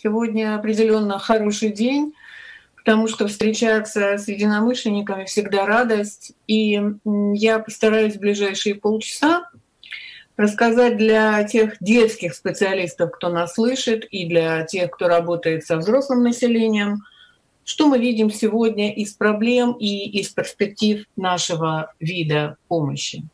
Сегодня определенно хороший день, потому что встречаться с единомышленниками всегда радость. И я постараюсь в ближайшие полчаса рассказать для тех детских специалистов, кто нас слышит, и для тех, кто работает со взрослым населением, что мы видим сегодня из проблем и из перспектив нашего вида помощи.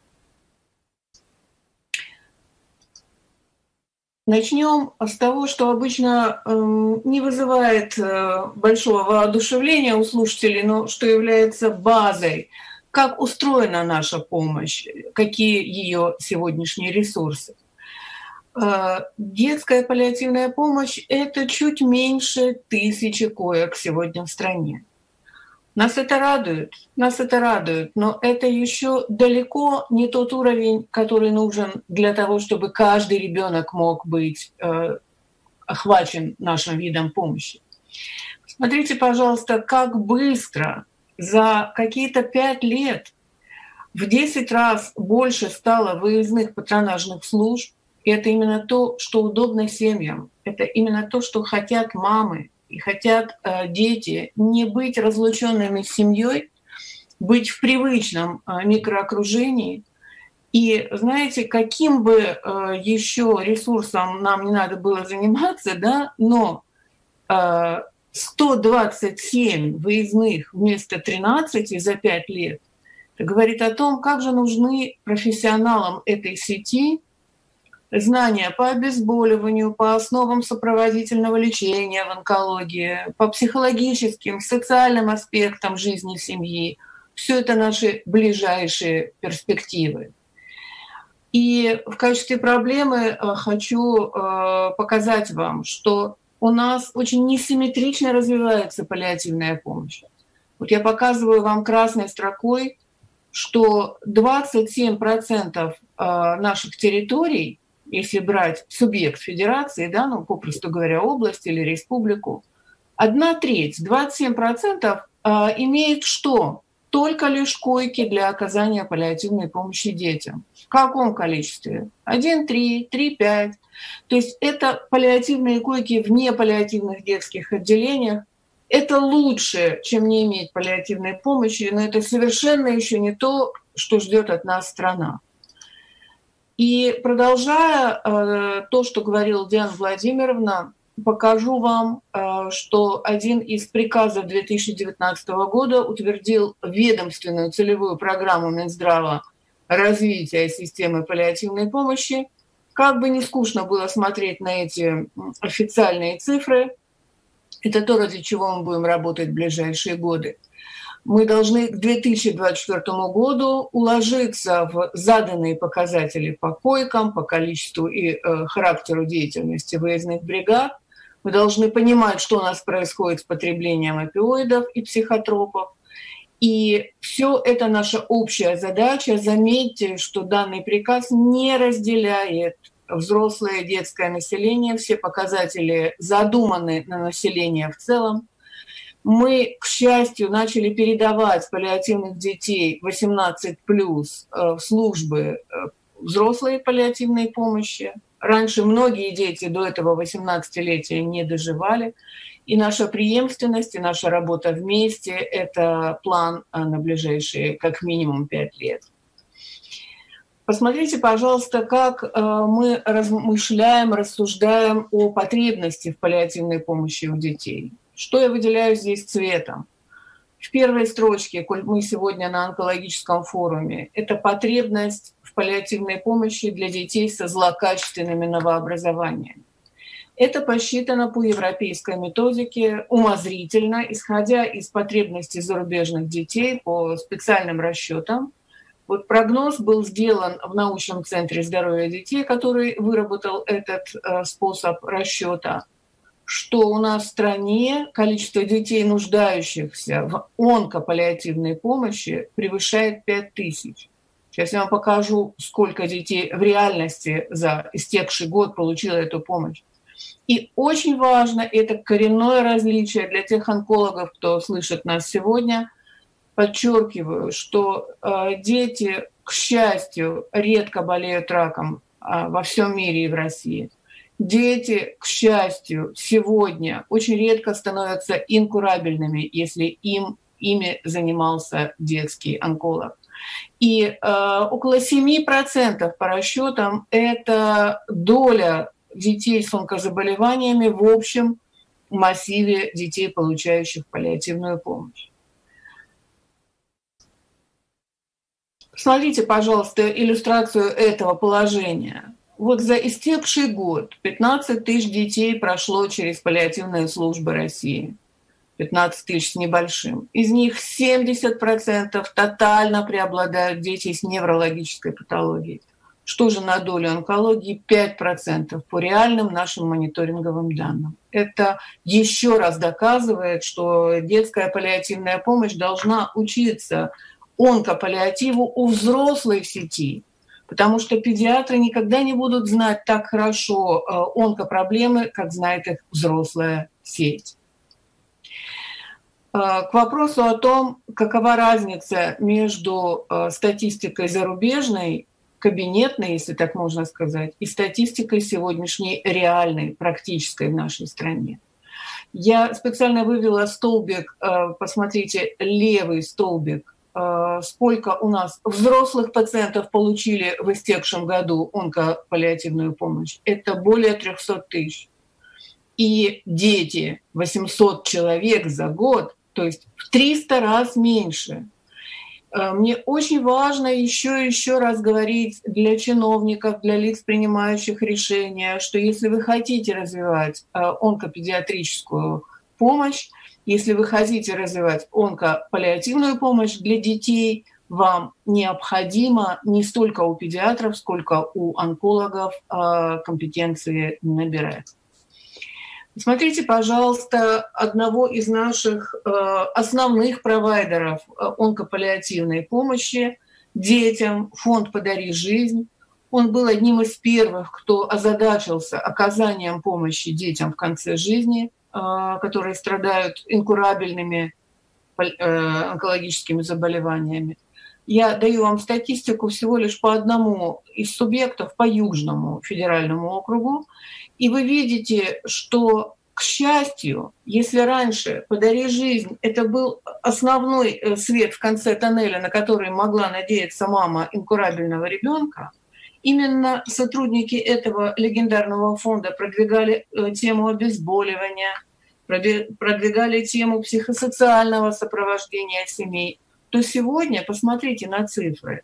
Начнем с того, что обычно не вызывает большого воодушевления у слушателей, но что является базой. Как устроена наша помощь, какие ее сегодняшние ресурсы. Детская паллиативная помощь – это чуть меньше 1000 коек сегодня в стране. Нас это радует, но это еще далеко не тот уровень, который нужен для того, чтобы каждый ребенок мог быть охвачен нашим видом помощи. Смотрите, пожалуйста, как быстро за какие-то 5 лет в 10 раз больше стало выездных патронажных служб. И это именно то, что удобно семьям, это именно то, что хотят мамы. И хотят дети не быть разлученными с семьей, быть в привычном микроокружении. И знаете, каким бы еще ресурсом нам не надо было заниматься, да, но 127 выездных вместо 13 за 5 лет, это говорит о том, как же нужны профессионалам этой сети знания по обезболиванию, по основам сопроводительного лечения в онкологии, по психологическим, социальным аспектам жизни семьи. Все это наши ближайшие перспективы. И в качестве проблемы хочу показать вам, что у нас очень несимметрично развивается паллиативная помощь. Вот я показываю вам красной строкой, что 27% наших территорий, если брать субъект федерации, да, ну, попросту говоря, область или республику, 1/3, 27% имеет что? Только лишь койки для оказания паллиативной помощи детям. В каком количестве? 1-3, 3-5. То есть это паллиативные койки в непаллиативных детских отделениях. Это лучше, чем не иметь паллиативной помощи, но это совершенно еще не то, что ждет от нас страна. И продолжая то, что говорила Диана Владимировна, покажу вам, что один из приказов 2019 года утвердил ведомственную целевую программу Минздрава развития системы паллиативной помощи. Как бы не скучно было смотреть на эти официальные цифры, это то, ради чего мы будем работать в ближайшие годы. Мы должны к 2024 году уложиться в заданные показатели по койкам, по количеству и характеру деятельности выездных бригад. Мы должны понимать, что у нас происходит с потреблением опиоидов и психотропов. И все это наша общая задача. Заметьте, что данный приказ не разделяет взрослое и детское население. Все показатели задуманы на население в целом. Мы, к счастью, начали передавать паллиативных детей 18+, в службы взрослой паллиативной помощи. Раньше многие дети до этого 18-летия не доживали. И наша преемственность, и наша работа вместе – это план на ближайшие как минимум 5 лет. Посмотрите, пожалуйста, как мы размышляем, рассуждаем о потребности в паллиативной помощи у детей. Что я выделяю здесь цветом? В первой строчке, коль мы сегодня на онкологическом форуме, это потребность в паллиативной помощи для детей со злокачественными новообразованиями. Это посчитано по европейской методике умозрительно, исходя из потребностей зарубежных детей по специальным расчетам. Вот прогноз был сделан в научном центре здоровья детей, который выработал этот способ расчета, что у нас в стране количество детей, нуждающихся в онкопаллиативной помощи, превышает 5000. Сейчас я вам покажу, сколько детей в реальности за истекший год получило эту помощь. И очень важно, это коренное различие для тех онкологов, кто слышит нас сегодня. Подчеркиваю, что дети, к счастью, редко болеют раком во всем мире и в России. Дети, к счастью, сегодня очень редко становятся инкурабельными, если ими занимался детский онколог. И около 7% по расчетам это доля детей с онкозаболеваниями в общем массиве детей, получающих паллиативную помощь. Смотрите, пожалуйста, иллюстрацию этого положения. Вот за истекший год 15 тысяч детей прошло через паллиативные службы России. 15 тысяч с небольшим. Из них 70% тотально преобладают дети с неврологической патологией. Что же на долю онкологии? 5% по реальным нашим мониторинговым данным. Это еще раз доказывает, что детская паллиативная помощь должна учиться онкопаллиативу у взрослой в сети, потому что педиатры никогда не будут знать так хорошо онкопроблемы, как знает их взрослая сеть. К вопросу о том, какова разница между статистикой зарубежной, кабинетной, если так можно сказать, и статистикой сегодняшней реальной, практической в нашей стране. Я специально вывела столбик, посмотрите, левый столбик, сколько у нас взрослых пациентов получили в истекшем году онкопаллиативную помощь. Это более 300 тысяч. И дети, 800 человек за год, то есть в 300 раз меньше. Мне очень важно еще раз говорить для чиновников, для лиц, принимающих решения, что если вы хотите развивать онкопедиатрическую помощь, если вы хотите развивать онкопаллиативную помощь для детей, вам необходимо не столько у педиатров, сколько у онкологов компетенции набирать. Смотрите, пожалуйста, одного из наших основных провайдеров онкопаллиативной помощи детям, фонд «Подари жизнь». Он был одним из первых, кто озадачился оказанием помощи детям в конце жизни, которые страдают инкурабельными онкологическими заболеваниями. Я даю вам статистику всего лишь по одному из субъектов, по Южному федеральному округу. И вы видите, что, к счастью, если раньше «Подари жизнь» — это был основной свет в конце тоннеля, на который могла надеяться мама инкурабельного ребенка, именно сотрудники этого легендарного фонда продвигали тему обезболивания, продвигали тему психосоциального сопровождения семей, то сегодня, посмотрите на цифры,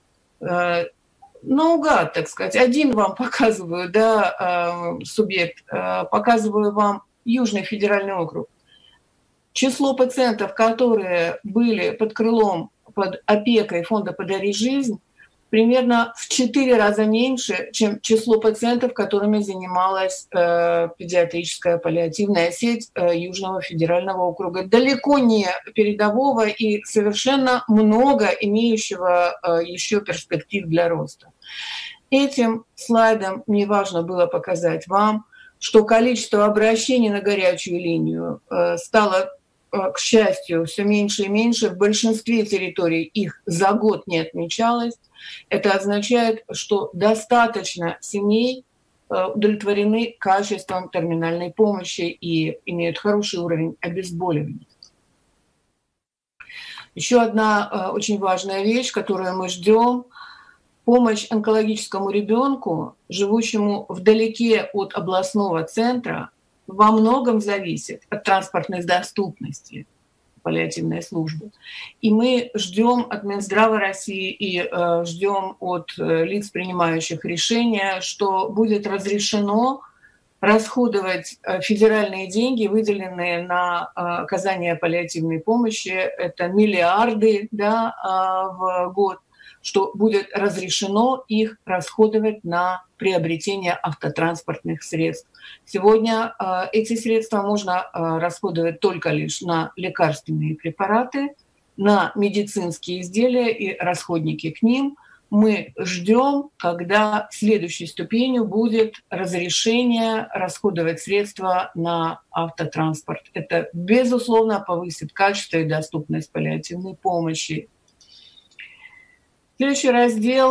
наугад, так сказать, один вам показываю, да, субъект, показываю вам Южный федеральный округ. Число пациентов, которые были под крылом, под опекой фонда «Подари жизнь», примерно в 4 раза меньше, чем число пациентов, которыми занималась педиатрическая паллиативная сеть Южного федерального округа. Далеко не передового и совершенно много имеющего еще перспектив для роста. Этим слайдом мне важно было показать вам, что количество обращений на горячую линию стало, к счастью, все меньше и меньше. В большинстве территорий их за год не отмечалось. Это означает, что достаточно семей удовлетворены качеством терминальной помощи и имеют хороший уровень обезболивания. Еще одна очень важная вещь, которую мы ждем – помощь онкологическому ребенку, живущему вдалеке от областного центра, во многом зависит от транспортной доступности паллиативной службы. И мы ждем от Минздрава России и ждем от лиц, принимающих решения, что будет разрешено расходовать федеральные деньги, выделенные на оказание паллиативной помощи, это миллиарды, да, в год, что будет разрешено их расходовать на приобретение автотранспортных средств. Сегодня эти средства можно расходовать только лишь на лекарственные препараты, на медицинские изделия и расходники к ним. Мы ждем, когда следующей ступенью будет разрешение расходовать средства на автотранспорт. Это, безусловно, повысит качество и доступность паллиативной помощи. Следующий раздел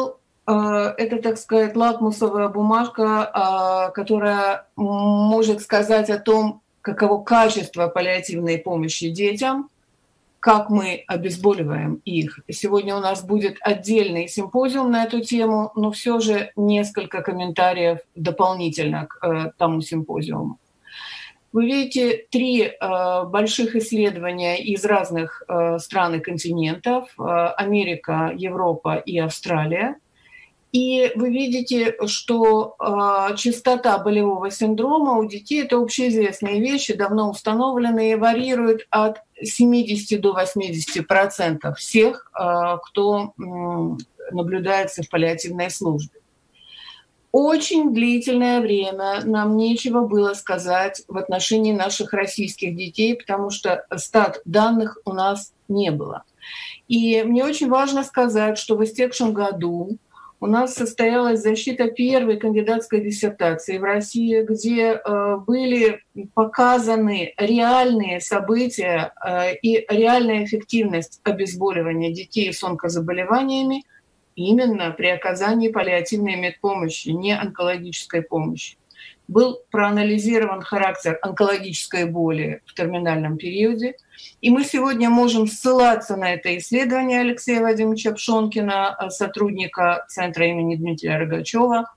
это, так сказать, лакмусовая бумажка, которая может сказать о том, каково качество паллиативной помощи детям, как мы обезболиваем их. Сегодня у нас будет отдельный симпозиум на эту тему, но все же несколько комментариев дополнительно к тому симпозиуму. Вы видите 3 больших исследования из разных стран и континентов: Америка, Европа и Австралия. И вы видите, что частота болевого синдрома у детей — это общеизвестные вещи, давно установленные, варьирует от 70 до 80% всех, кто наблюдается в паллиативной службе. Очень длительное время нам нечего было сказать в отношении наших российских детей, потому что стат данных у нас не было. И мне очень важно сказать, что в истекшем году у нас состоялась защита первой кандидатской диссертации в России, где были показаны реальные события и реальная эффективность обезболивания детей с онкозаболеваниями именно при оказании паллиативной медпомощи, не онкологической помощи. Был проанализирован характер онкологической боли в терминальном периоде. И мы сегодня можем ссылаться на это исследование Алексея Вадимовича Пшонкина, сотрудника Центра имени Дмитрия Рогачева,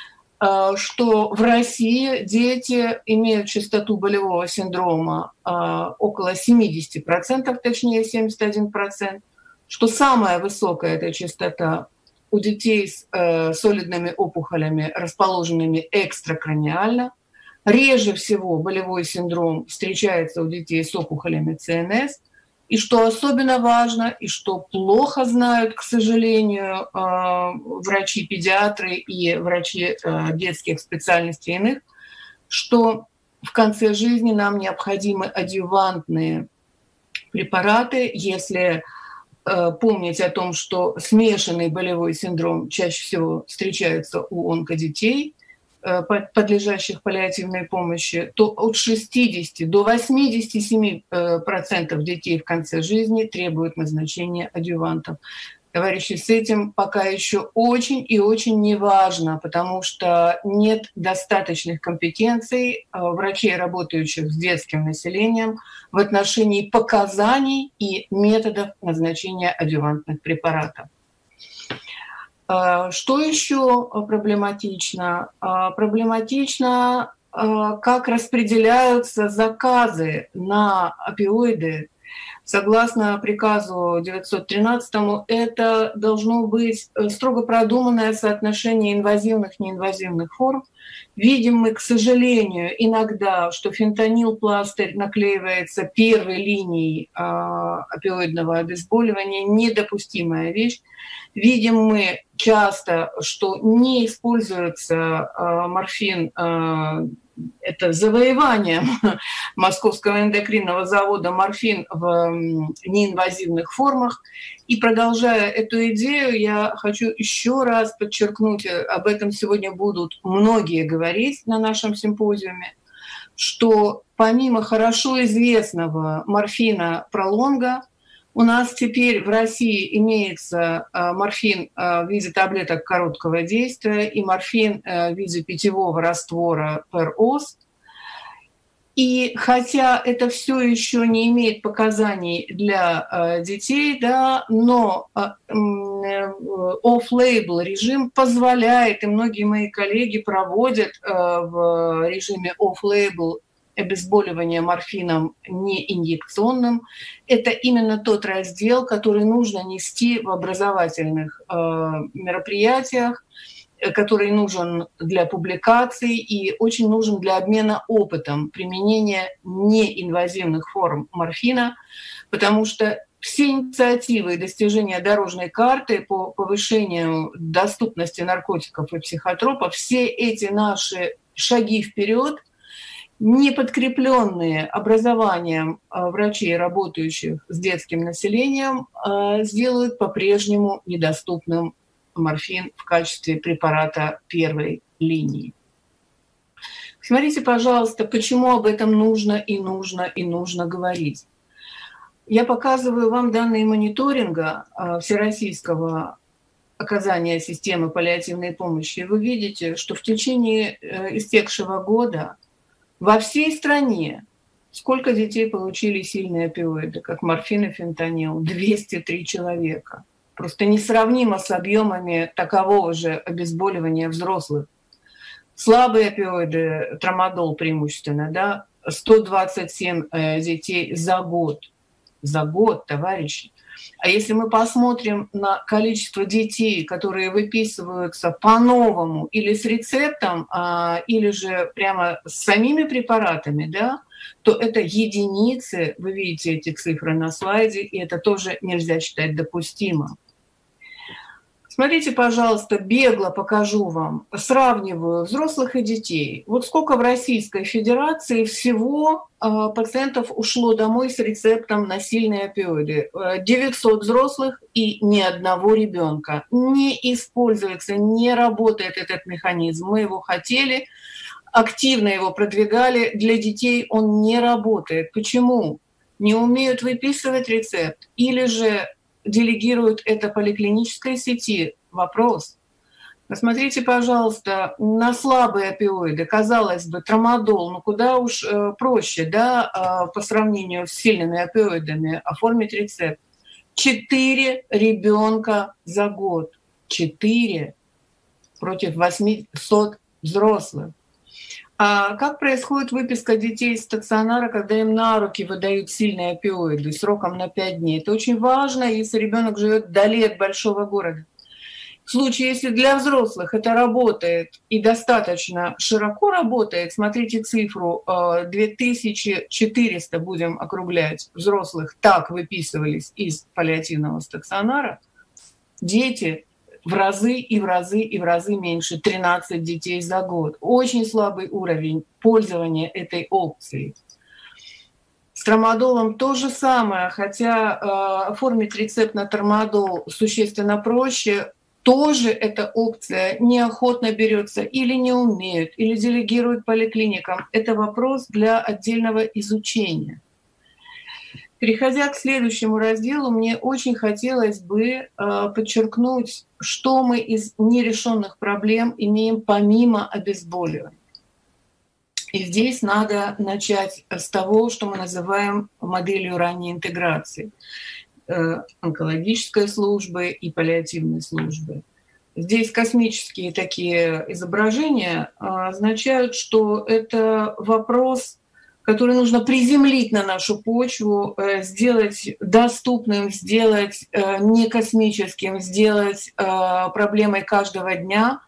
что в России дети имеют частоту болевого синдрома около 70%, точнее 71%, что самая высокая эта частота у детей с солидными опухолями, расположенными экстракраниально. Реже всего болевой синдром встречается у детей с опухолями ЦНС. И что особенно важно, и что плохо знают, к сожалению, врачи-педиатры и врачи детских специальностей иных, что в конце жизни нам необходимы адъювантные препараты, если помнить о том, что смешанный болевой синдром чаще всего встречается у онкодетей, подлежащих паллиативной помощи, то от 60 до 87% детей в конце жизни требуют назначения адъювантов. Товарищи, с этим пока еще очень и очень неважно, потому что нет достаточных компетенций врачей, работающих с детским населением, в отношении показаний и методов назначения адъювантных препаратов. Что еще проблематично? Проблематично, как распределяются заказы на опиоиды. Согласно приказу 913, это должно быть строго продуманное соотношение инвазивных и неинвазивных форм. Видим мы, к сожалению, иногда, что фентанилпластырь наклеивается первой линией опиоидного обезболивания. Недопустимая вещь. Видим мы часто, что не используется морфин, это завоевание Московского эндокринного завода, морфин в неинвазивных формах. И продолжая эту идею, я хочу еще раз подчеркнуть, об этом сегодня будут многие говорить на нашем симпозиуме, что помимо хорошо известного морфина пролонга, у нас теперь в России имеется морфин в виде таблеток короткого действия и морфин в виде питьевого раствора Per-Os. И хотя это все еще не имеет показаний для детей, да, но off-label режим позволяет, и многие мои коллеги проводят в режиме off-label обезболивание морфином неинъекционным. Это именно тот раздел, который нужно нести в образовательных мероприятиях, который нужен для публикаций и очень нужен для обмена опытом применения неинвазивных форм морфина, потому что все инициативы и достижения дорожной карты по повышению доступности наркотиков и психотропов, все эти наши шаги вперед, не подкрепленные образованием врачей, работающих с детским населением, сделают по-прежнему недоступным морфин в качестве препарата первой линии. Смотрите, пожалуйста, почему об этом нужно говорить. Я показываю вам данные мониторинга всероссийского оказания системы паллиативной помощи, вы видите, что в течение истекшего года во всей стране сколько детей получили сильные опиоиды, как морфин и фентанил? 203 человека. Просто несравнимо с объемами такового же обезболивания взрослых. Слабые опиоиды, трамадол преимущественно, да, 127 детей за год. За год, товарищи. А если мы посмотрим на количество детей, которые выписываются по-новому или с рецептом, или же прямо с самими препаратами, да, то это единицы, вы видите эти цифры на слайде, и это тоже нельзя считать допустимым. Смотрите, пожалуйста, бегло покажу вам, сравниваю взрослых и детей. Вот сколько в Российской Федерации всего пациентов ушло домой с рецептом на сильные опиоиды. 900 взрослых и ни одного ребенка. Не используется, не работает этот механизм. Мы его хотели, активно его продвигали. Для детей он не работает. Почему? Не умеют выписывать рецепт или же делегируют это поликлинической сети. Вопрос. Посмотрите, пожалуйста, на слабые опиоиды. Казалось бы, трамадол, ну куда уж проще, да, по сравнению с сильными опиоидами оформить рецепт. 4 ребенка за год. 4 против 800 взрослых. А как происходит выписка детей из стационара, когда им на руки выдают сильные опиоиды сроком на 5 дней? Это очень важно, если ребенок живет вдали от большого города. В случае, если для взрослых это работает и достаточно широко работает, смотрите цифру, 2400, будем округлять, взрослых так выписывались из паллиативного стационара, дети в разы и в разы и в разы меньше, 13 детей за год. Очень слабый уровень пользования этой опцией. С трамадолом то же самое, хотя оформить рецепт на трамадол существенно проще, тоже эта опция неохотно берется или не умеют, или делегируют поликлиникам. Это вопрос для отдельного изучения. Переходя к следующему разделу, мне очень хотелось бы подчеркнуть, что мы из нерешенных проблем имеем помимо обезболивания. И здесь надо начать с того, что мы называем моделью ранней интеграции онкологической службы и паллиативной службы. Здесь космические такие изображения означают, что это вопрос, который нужно приземлить на нашу почву, сделать доступным, сделать не космическим, сделать проблемой каждого дня.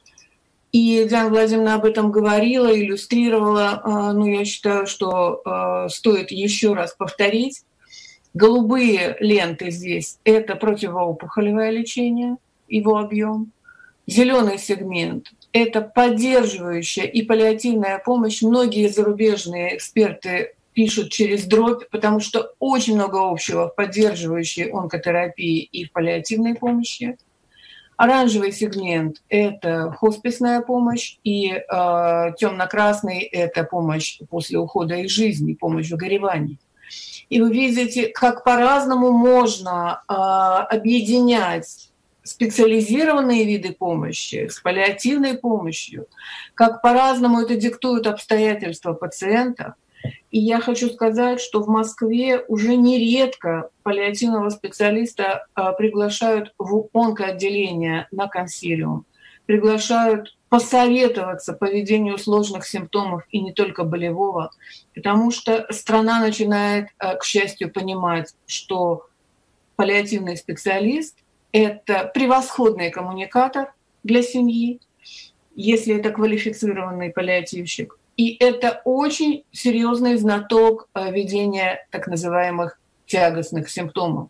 И Диана Владимировна об этом говорила, иллюстрировала. Но я считаю, что стоит еще раз повторить. Голубые ленты здесь – это противоопухолевое лечение, его объем. Зеленый сегмент – это поддерживающая и паллиативная помощь. Многие зарубежные эксперты пишут через дробь, потому что очень много общего в поддерживающей онкотерапии и в паллиативной помощи. Оранжевый сегмент – это хосписная помощь, и темно-красный – это помощь после ухода из жизни, помощь в горевании. И вы видите, как по-разному можно объединять специализированные виды помощи с паллиативной помощью, как по-разному это диктуют обстоятельства пациента. И я хочу сказать, что в Москве уже нередко паллиативного специалиста приглашают в онкоотделение на консилиум, приглашают посоветоваться по ведению сложных симптомов и не только болевого, потому что страна начинает, к счастью, понимать, что паллиативный специалист – это превосходный коммуникатор для семьи, если это квалифицированный паллиативщик. И это очень серьезный знаток ведения так называемых тягостных симптомов.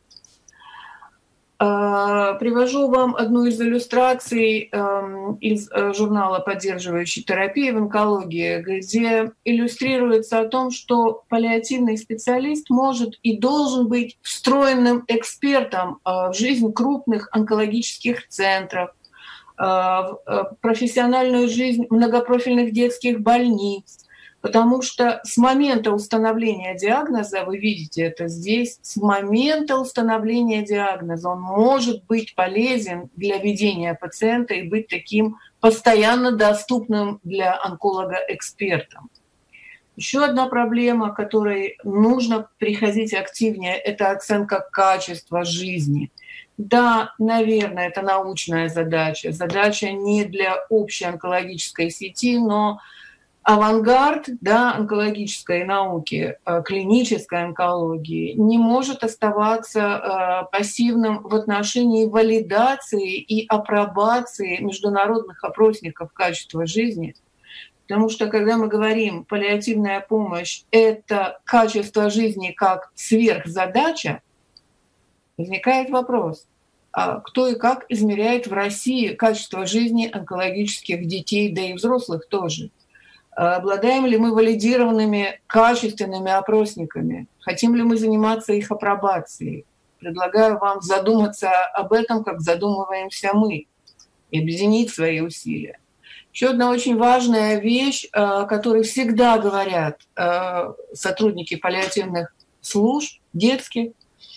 Привожу вам одну из иллюстраций из журнала «Поддерживающей терапии в онкологии», где иллюстрируется о том, что паллиативный специалист может и должен быть встроенным экспертом в жизнь крупных онкологических центров, в профессиональную жизнь многопрофильных детских больниц, Потому что с момента установления диагноза, вы видите это здесь, с момента установления диагноза он может быть полезен для ведения пациента и быть таким постоянно доступным для онколога экспертом. Еще одна проблема, к которой нужно приходить активнее, это оценка качества жизни. Да, наверное, это научная задача. Задача не для общей онкологической сети, но авангард, да, онкологической науки, клинической онкологии не может оставаться пассивным в отношении валидации и апробации международных опросников качества жизни. Потому что когда мы говорим паллиативная помощь — это качество жизни как сверхзадача, возникает вопрос, а кто и как измеряет в России качество жизни онкологических детей, да и взрослых тоже? Обладаем ли мы валидированными качественными опросниками? Хотим ли мы заниматься их апробацией? Предлагаю вам задуматься об этом, как задумываемся мы, и объединить свои усилия. Еще одна очень важная вещь, о которой всегда говорят сотрудники паллиативных служб детских: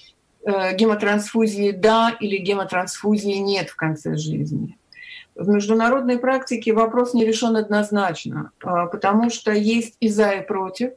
гемотрансфузии да или гемотрансфузии нет в конце жизни. В международной практике вопрос не решен однозначно, потому что есть и за, и против,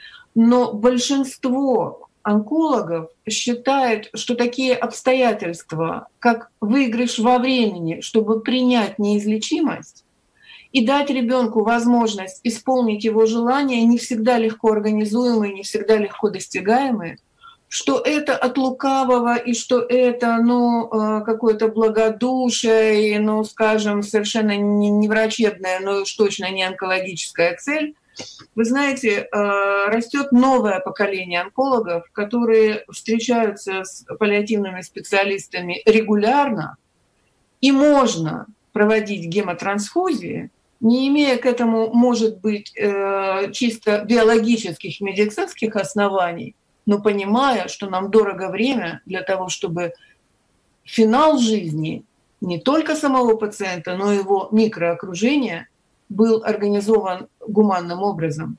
но большинство онкологов считает, что такие обстоятельства, как выигрыш во времени, чтобы принять неизлечимость и дать ребенку возможность исполнить его желания, не всегда легко организуемые, не всегда легко достигаемые, что это от лукавого и что это, какое-то благодушие, скажем, совершенно не врачебная, но уж точно не онкологическая цель. Вы знаете, растет новое поколение онкологов, которые встречаются с паллиативными специалистами регулярно, и можно проводить гемотрансфузии, не имея к этому, может быть, чисто биологических, медицинских оснований, но понимая, что нам дорого время для того, чтобы финал жизни не только самого пациента, но и его микроокружения был организован гуманным образом.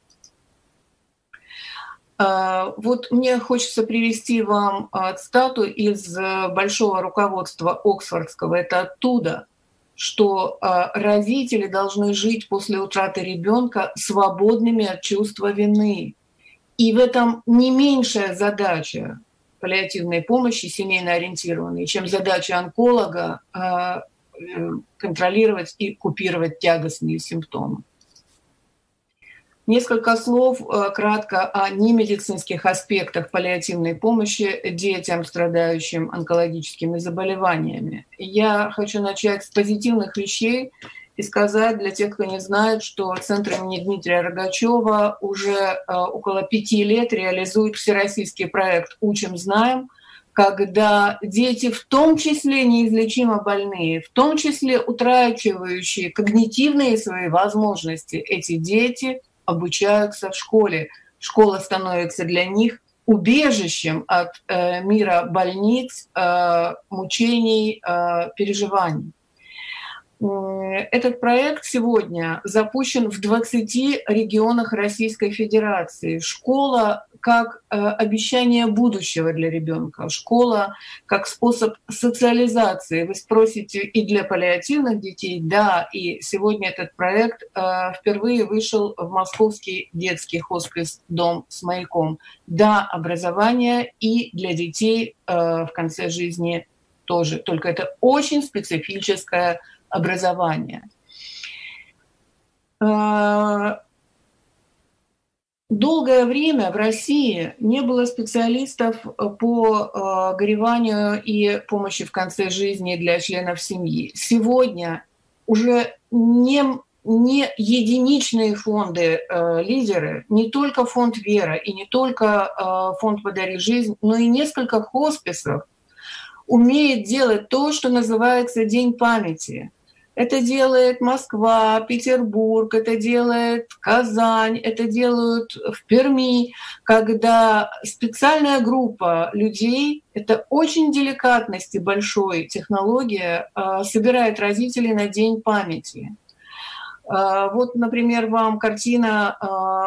Вот мне хочется привести вам цитату из большого руководства Оксфордского. Это оттуда, что родители должны жить после утраты ребенка свободными от чувства вины. И в этом не меньшая задача паллиативной помощи, семейно ориентированной, чем задача онколога контролировать и купировать тягостные симптомы. Несколько слов кратко о немедицинских аспектах паллиативной помощи детям, страдающим онкологическими заболеваниями. Я хочу начать с позитивных вещей и сказать для тех, кто не знает, что Центр имени Дмитрия Рогачева уже около 5 лет реализует всероссийский проект «Учим, знаем», когда дети, в том числе неизлечимо больные, в том числе утрачивающие когнитивные свои возможности, эти дети обучаются в школе. Школа становится для них убежищем от мира больниц, мучений, переживаний. Этот проект сегодня запущен в 20 регионах Российской Федерации. Школа как обещание будущего для ребенка, школа как способ социализации. Вы спросите, и для паллиативных детей? Да, и сегодня этот проект впервые вышел в московский детский хоспис-дом с маяком. Да, образование и для детей в конце жизни тоже, только это очень специфическое образования. Долгое время в России не было специалистов по гореванию и помощи в конце жизни для членов семьи. Сегодня уже не единичные фонды лидеры, не только фонд «Вера» и не только фонд «Подари жизнь», но и несколько хосписов умеет делать то, что называется «День памяти». Это делает Москва, Петербург, это делает Казань, это делают в Перми, когда специальная группа людей, это очень деликатность и большой технология, собирает родителей на День памяти. Вот, например, вам картина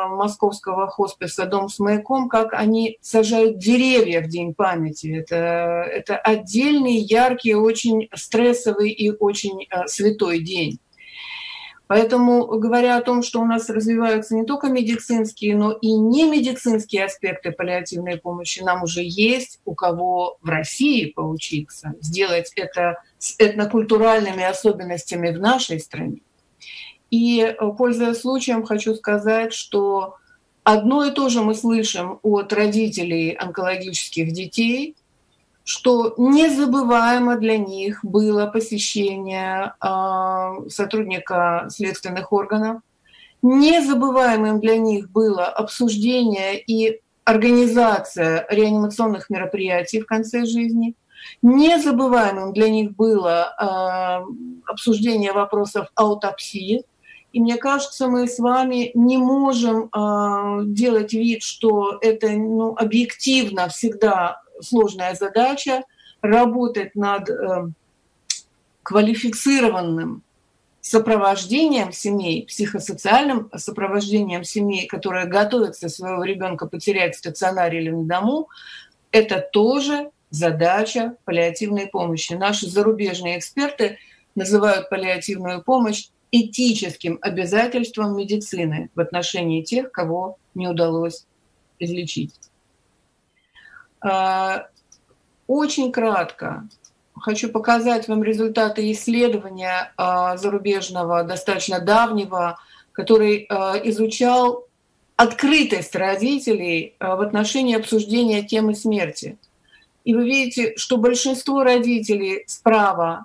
московского хосписа «Дом с маяком», как они сажают деревья в День памяти. Это отдельный, яркий, очень стрессовый и очень святой день. Поэтому, говоря о том, что у нас развиваются не только медицинские, но и немедицинские аспекты паллиативной помощи, нам уже есть у кого в России поучиться, сделать это с этнокультуральными особенностями в нашей стране. И, пользуясь случаем, хочу сказать, что одно и то же мы слышим от родителей онкологических детей, что незабываемо для них было посещение сотрудника следственных органов, незабываемым для них было обсуждение и организация реанимационных мероприятий в конце жизни, незабываемым для них было обсуждение вопросов аутопсии. И мне кажется, мы с вами не можем делать вид, что это объективно всегда сложная задача работать над квалифицированным сопровождением семей, психосоциальным сопровождением семей, которые готовятся своего ребенка потерять в стационаре или на дому. Это тоже задача паллиативной помощи. Наши зарубежные эксперты называют паллиативную помощь этическим обязательством медицины в отношении тех, кого не удалось излечить. Очень кратко хочу показать вам результаты исследования зарубежного, достаточно давнего, который изучал открытость родителей в отношении обсуждения темы смерти. И вы видите, что большинство родителей справа,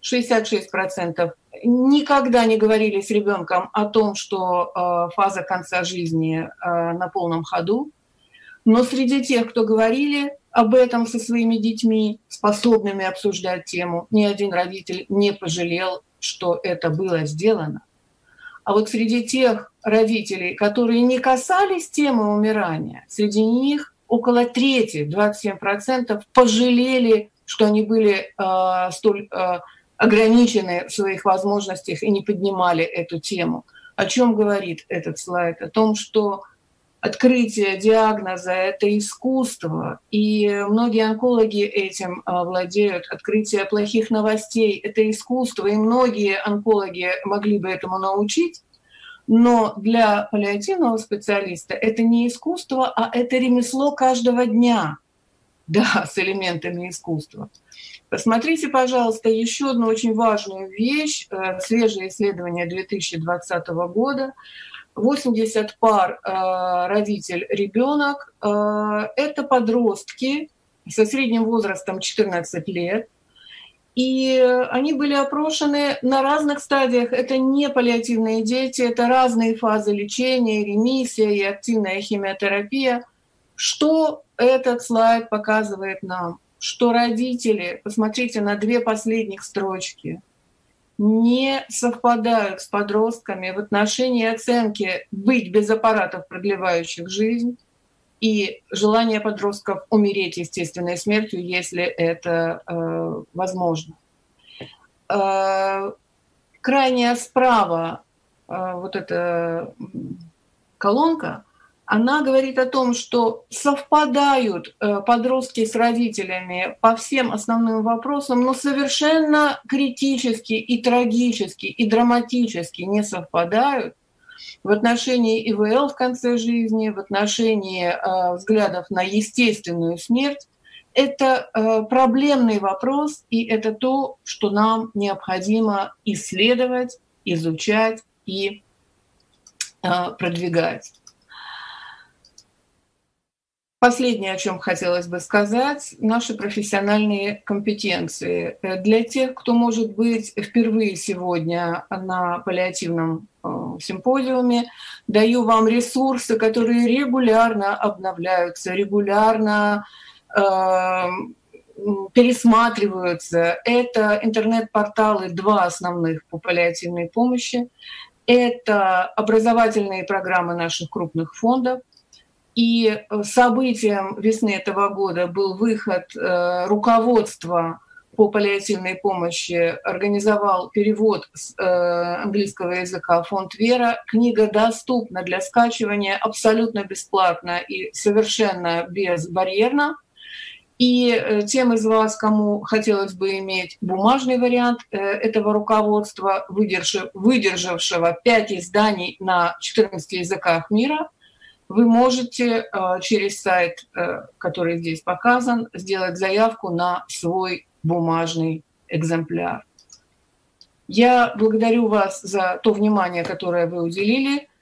66%, никогда не говорили с ребенком о том, что фаза конца жизни на полном ходу. Но среди тех, кто говорили об этом со своими детьми, способными обсуждать тему, ни один родитель не пожалел, что это было сделано. А вот среди тех родителей, которые не касались темы умирания, среди них около трети, 27%, пожалели, что они были столь ограничены в своих возможностях и не поднимали эту тему. О чем говорит этот слайд? О том, что открытие диагноза — это искусство, и многие онкологи этим владеют. Открытие плохих новостей — это искусство, и многие онкологи могли бы этому научить. Но для паллиативного специалиста это не искусство, а это ремесло каждого дня, да, с элементами искусства. Посмотрите, пожалуйста, еще одну очень важную вещь. Свежее исследование 2020 года. 80 пар родитель-ребенок. Это подростки со средним возрастом 14 лет. И они были опрошены на разных стадиях. Это не паллиативные дети, это разные фазы лечения, ремиссия и активная химиотерапия. Что этот слайд показывает нам? Что родители, посмотрите на две последних строчки, не совпадают с подростками в отношении оценки быть без аппаратов, продлевающих жизнь, и желание подростков умереть естественной смертью, если это возможно. Крайняя справа вот эта колонка, она говорит о том, что совпадают подростки с родителями по всем основным вопросам, но совершенно критически и трагически и драматически не совпадают в отношении ИВЛ в конце жизни, в отношении взглядов на естественную смерть. Это проблемный вопрос, и это то, что нам необходимо исследовать, изучать и продвигать. Последнее, о чем хотелось бы сказать, наши профессиональные компетенции. Для тех, кто, может быть, впервые сегодня на паллиативном симпозиуме, даю вам ресурсы, которые регулярно обновляются, регулярно пересматриваются. Это интернет-порталы, два основных по паллиативной помощи. Это образовательные программы наших крупных фондов. И событием весны этого года был выход руководства по паллиативной помощи организовал перевод с английского языка фонд «Вера». Книга доступна для скачивания абсолютно бесплатно и совершенно безбарьерно. И тем из вас, кому хотелось бы иметь бумажный вариант этого руководства, выдержавшего 5 изданий на 14 языках мира, вы можете через сайт, который здесь показан, сделать заявку на свой бумажный экземпляр. Я благодарю вас за то внимание, которое вы уделили.